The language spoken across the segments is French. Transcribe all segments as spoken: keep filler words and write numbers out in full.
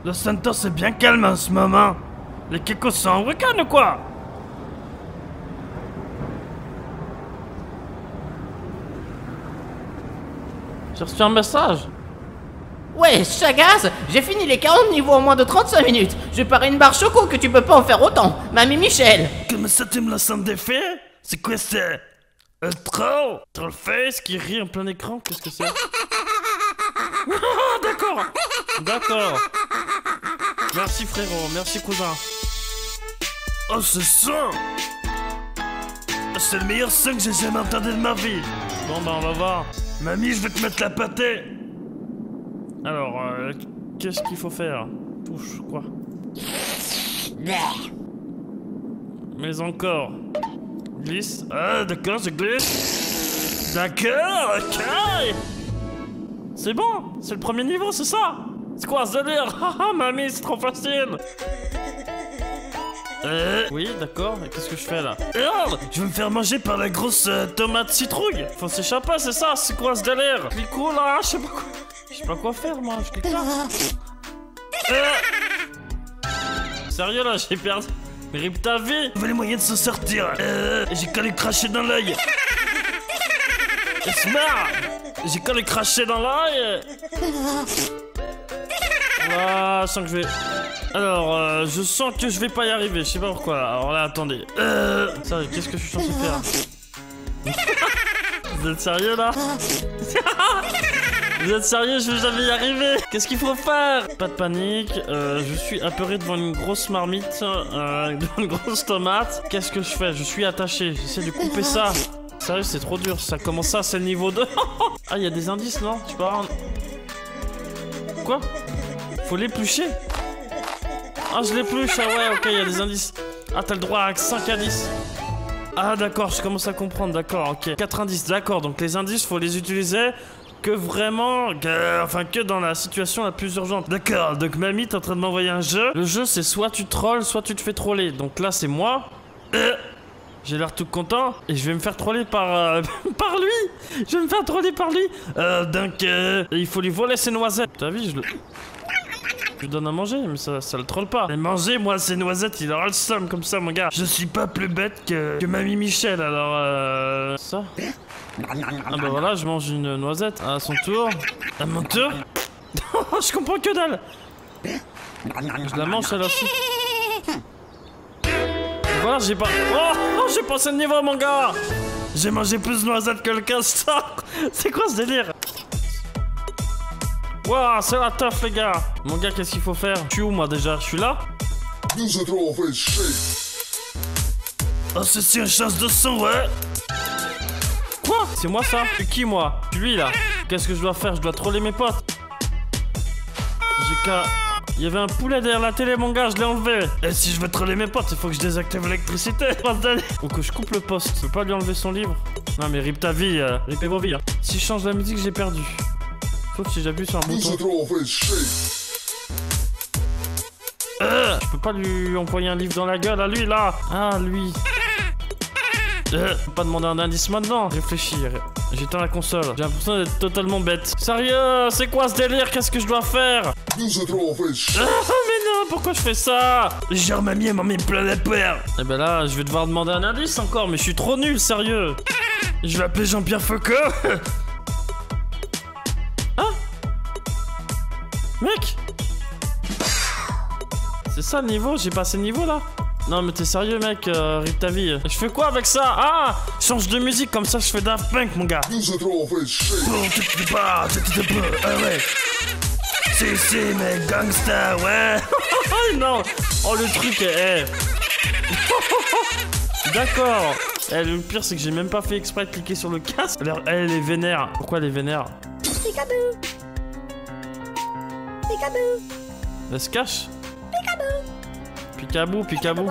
Le Santos est bien calme en ce moment. Les Kekos sont en week-end ou quoi? J'ai reçu un message. Ouais, Chagaz, j'ai fini les quarante niveaux en moins de trente-cinq minutes. Je parie une barre choco que tu peux pas en faire autant. Mamie Michel. Comme ça tu me la sens défait? C'est quoi ça? Un troll? Trollface qui rit en plein écran? Qu'est-ce que c'est? D'accord. D'accord. Merci frérot, merci cousin. Oh ce son! C'est le meilleur son que j'ai jamais entendu de ma vie. Bon bah on va voir. Mamie, je vais te mettre la pâtée. Alors, euh, qu'est-ce qu'il faut faire? Touche, quoi? Mais encore. Glisse. Ah, d'accord, je glisse. D'accord, ok. C'est bon, c'est le premier niveau, c'est ça? C'est quoi ce délire? Haha, mamie, c'est trop facile. Euh... Oui, d'accord, et qu'est-ce que je fais là? Merde, je vais me faire manger par la grosse euh, tomate citrouille. Faut s'échapper, c'est ça? C'est quoi ce délire? Clico là, je sais pas quoi. Je sais pas quoi faire moi, je clique là. Euh... Sérieux là, j'ai perdu. Mais rip ta vie. Trouver les moyens de se sortir. Euh... J'ai qu'à lui cracher dans l'œil. Smart. J'ai qu'à lui cracher dans l'œil. Ah, je sens que je vais... Alors, euh, je sens que je vais pas y arriver, je sais pas pourquoi. Alors là, attendez. Euh... Sérieux, qu'est-ce que je suis censé faire? Vous êtes sérieux là? Vous êtes sérieux? Je vais jamais y arriver. Qu'est-ce qu'il faut faire? Pas de panique, euh, je suis apeuré devant une grosse marmite, euh, devant une grosse tomate. Qu'est-ce que je fais? Je suis attaché, j'essaie de couper ça. Sérieux, c'est trop dur, ça commence ça, c'est le niveau deux. Ah, il y a des indices, non? Je peux avoir... Quoi? Faut l'éplucher? Ah, je l'épluche, ah ouais, ok, il y a des indices. Ah, t'as le droit à cinq indices. Ah, d'accord, je commence à comprendre, d'accord, ok. quatre indices, d'accord, donc les indices, faut les utiliser que vraiment, que, enfin, que dans la situation la plus urgente. D'accord, donc mamie, t'es en train de m'envoyer un jeu. Le jeu, c'est soit tu trolls, soit tu te fais troller. Donc là, c'est moi. Euh, J'ai l'air tout content et je vais me faire troller par euh, par lui. Je vais me faire troller par lui. Euh, donc, euh, il faut lui voler ses noisettes. T'as vu, je le... Je lui donne à manger, mais ça, ça le troll pas. Mais manger, moi, ces noisettes, il aura le somme comme ça, mon gars. Je suis pas plus bête que, que mamie Michel, alors euh... Ça. Ah bah voilà, je mange une noisette. À son tour. À mon tour. Je comprends que dalle. Je la mange, elle aussi. Voilà, j'ai pas... Oh, j'ai passé le niveau, mon gars. J'ai mangé plus de noisettes que le castor. C'est quoi ce délire? Waouh, c'est la teuf, les gars. Mon gars, qu'est-ce qu'il faut faire? Je suis où, moi, déjà? Je suis là? Oh, c'est une chance de son, ouais. Quoi? C'est moi, ça? C'est qui, moi? Je suis lui, là. Qu'est-ce que je dois faire? Je dois troller mes potes. J'ai qu'à... Il y avait un poulet derrière la télé, mon gars, je l'ai enlevé. Et si je veux troller mes potes, il faut que je désactive l'électricité. Ou que je coupe le poste. Je peux pas lui enlever son livre. Non, mais rip ta vie, euh, ripez vos vies. Hein. Si je change la musique, j'ai perdu. Sauf si j'appuie sur un bouton. Euh, je peux pas lui envoyer un livre dans la gueule à lui, là. Ah, lui. Euh, je peux pas demander un indice maintenant. Réfléchir. J'éteins la console. J'ai l'impression d'être totalement bête. Sérieux, c'est quoi ce délire? Qu'est-ce que je dois faire? Ah, mais non, pourquoi je fais ça? Genre, mamie, elle m'en met plein la peur. Et ben là, je vais devoir demander un indice encore, mais je suis trop nul, sérieux. Je vais appeler Jean-Pierre Foucault. Hein? Mec? C'est ça le niveau? J'ai passé le niveau là? Non mais t'es sérieux mec, euh, rip ta vie. Je fais quoi avec ça? Ah! Change de musique comme ça je fais Daft Punk mon gars. Ah ouais. Si si mais gangsta ouais. Non. Oh le truc est... D'accord. Eh, le pire c'est que j'ai même pas fait exprès de cliquer sur le casque. Alors elle est vénère. Pourquoi elle est vénère? Peekaboo. Peekaboo. Elle se cache? Peekaboo, peekaboo.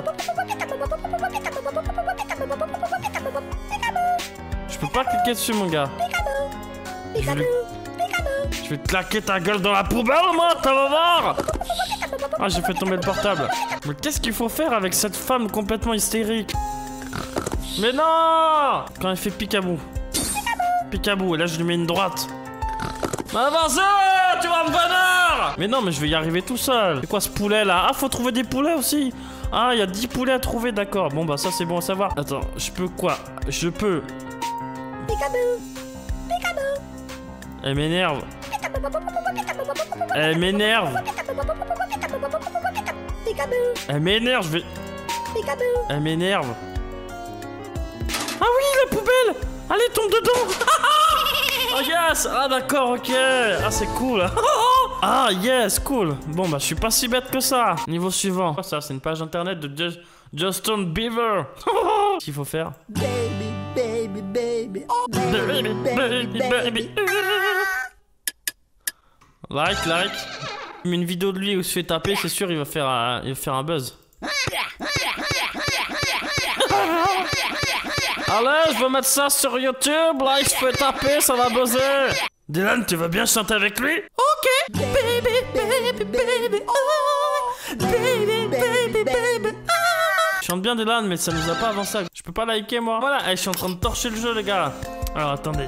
Je peux pas cliquer dessus, mon gars. Je vais, lui... Je vais te claquer ta gueule dans la poubelle, moi, tu vas voir. Ah, j'ai fait tomber le portable. Mais qu'est-ce qu'il faut faire avec cette femme complètement hystérique? Mais non! Quand elle fait peekaboo. Peekaboo, et là je lui mets une droite. Bah, vas-y, tu vas me venir! faire. Mais non, mais je vais y arriver tout seul. C'est quoi ce poulet là? Ah, faut trouver des poulets aussi. Ah, il y a dix poulets à trouver, d'accord. Bon, bah ça c'est bon à savoir. Attends, je peux quoi? Je peux... Elle m'énerve. Elle m'énerve. Elle m'énerve, je vais... Elle m'énerve. Ah oui, la poubelle. Allez, tombe dedans. Oh yes. Ah d'accord, ok. Ah c'est cool. Ah yes, cool. Bon bah je suis pas si bête que ça. Niveau suivant. Quoi ça? C'est une page internet de Just Justin Bieber. Qu'est-ce qu'il faut faire? Baby, baby, baby. Baby, baby, baby. Like, like. Mais une vidéo de lui où il se fait taper, c'est sûr il va faire un, il va faire un buzz. Allez, je veux mettre ça sur YouTube, là il se fait taper, ça va buzzer. Dylan, tu veux bien chanter avec lui? Ok. Baby, baby, baby, oh. Baby, baby, baby, oh. Je chante bien Dylan, mais ça nous a pas avancé. Je peux pas liker moi. Voilà, allez, je suis en train de torcher le jeu les gars. Alors attendez.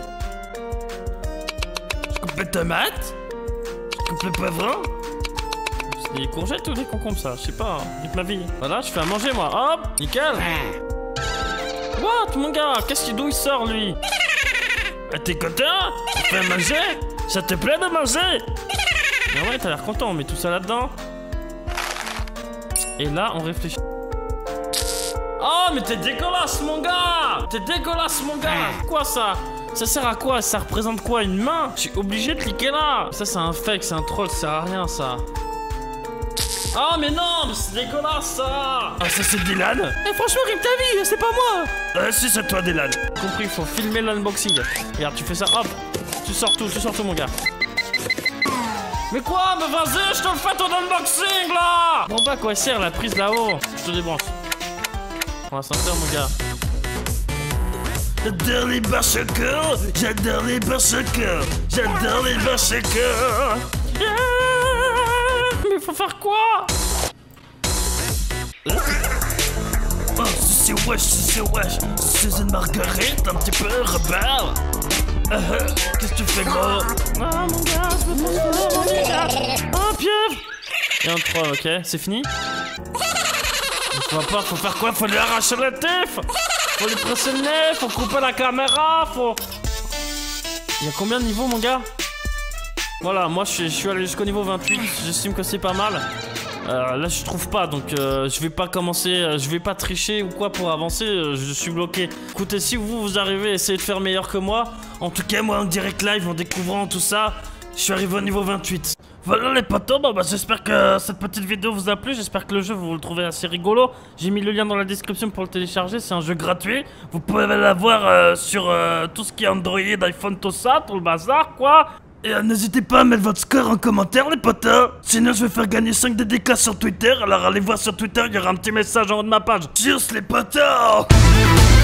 Je coupe les tomates. Je coupe le poivron. C'est des courgettes ou des concombres ça? Je sais pas, hein. Dites ma vie. Voilà, je fais à manger moi. Hop, nickel. What mon gars? Qu'est-ce qu'il d'où il sort lui? Ah, t'es content? Tu fais à manger? Ça te plaît de manger? Ah ouais, t'as l'air content, on met tout ça là-dedans. Et là, on réfléchit. Oh, mais t'es dégueulasse mon gars! T'es dégueulasse mon gars! Quoi ça? Ça sert à quoi? Ça représente quoi? Une main? Je suis obligé de cliquer là! Ça c'est un fake, c'est un troll, ça sert à rien ça. Oh mais non, mais c'est dégueulasse ça! Ah ça c'est Dylan? Eh franchement rime ta vie, c'est pas moi! Euh si c'est toi Dylan. Compris, il faut filmer l'unboxing. Regarde, tu fais ça, hop! Tu sors tout, tu sors tout mon gars. Mais quoi? Mais vas-y, je te le fais ton unboxing là! Bon bah quoi sert la prise là-haut? Je te débranche. Prends l'ascenseur mon gars. J'adore les barres chocolat, j'adore les barres chocolat, j'adore les barres chocolat. Yeah. Mais faut faire quoi? Oh, c'est wesh, c'est wesh, c'est une marguerite un petit peu rebelle. Uh, Qu'est-ce que tu fais gros? Ah mon gars, je me transforme mon gars. Oh pieuvre. Et un trois, ok, c'est fini? Faut pas, faut faire quoi? Faut lui arracher le tif. Faut lui presser le nez, faut couper la caméra, faut... Il y a combien de niveaux mon gars? Voilà, moi je suis, je suis allé jusqu'au niveau vingt-huit, j'estime que c'est pas mal. Euh, là je trouve pas, donc euh, je vais pas commencer, euh, je vais pas tricher ou quoi pour avancer, euh, je suis bloqué. Écoutez, si vous, vous arrivez à essayer de faire meilleur que moi, en tout cas moi en direct live, en découvrant tout ça, je suis arrivé au niveau vingt-huit. Voilà les potos, bah, bah, j'espère que cette petite vidéo vous a plu, j'espère que le jeu vous le trouvez assez rigolo. J'ai mis le lien dans la description pour le télécharger, c'est un jeu gratuit. Vous pouvez l'avoir euh, sur euh, tout ce qui est Android, iPhone, tout ça, tout le bazar quoi. Et euh, n'hésitez pas à mettre votre score en commentaire les potos. Sinon je vais faire gagner cinq dédicaces sur Twitter, alors allez voir sur Twitter, il y aura un petit message en haut de ma page. Cheers les potos.